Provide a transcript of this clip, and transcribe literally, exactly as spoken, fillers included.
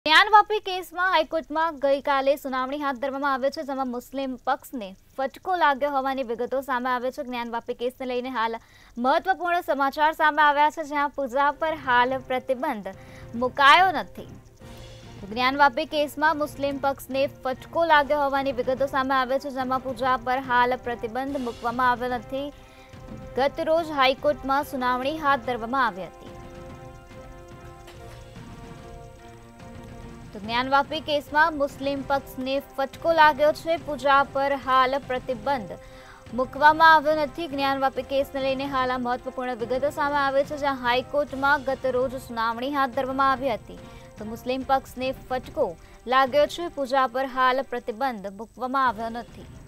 જ્ઞાનવાપી કેસમાં હાઈકોર્ટમાં ગઈકાલે સુનાવણી હાથ ધરવામાં આવી છે, જેમાં મુસ્લિમ પક્ષને ફટકો લાગ્યો હોવાની વિગતો સામે આવે છે। જ્ઞાનવાપી કેસને લઈને હાલ મહત્વપૂર્ણ સમાચાર સામે આવ્યા છે, જ્યાં પૂજા પર હાલ પ્રતિબંધ મુકાયો નથી। જ્ઞાનવાપી કેસમાં મુસ્લિમ પક્ષને ફટકો લાગ્યો હોવાની વિગતો સામે આવે છે, જેમાં પૂજા પર હાલ પ્રતિબંધ મૂકવામાં આવ્યો નથી। ગત રોજ હાઈકોર્ટમાં સુનાવણી હાથ ધરવામાં આવી હતી। तो ज्ञानवापी केस में मुस्लिम पक्ष ने फटको लाग्यो छे। पूजा पर हाल प्रतिबंध मूकवामां आव्यो नथी। ज्ञानवापी केस ने लईने हाल आ महत्वपूर्ण विगतो सामे आवे छे, ज्यां हाईकोर्ट में गत रोज सुनावणी हाथ धरवामां आवी हती। तो मुस्लिम पक्ष ने फटको लाग्यो छे। पूजा पर हाल प्रतिबंध मूकवामां आव्यो नथी।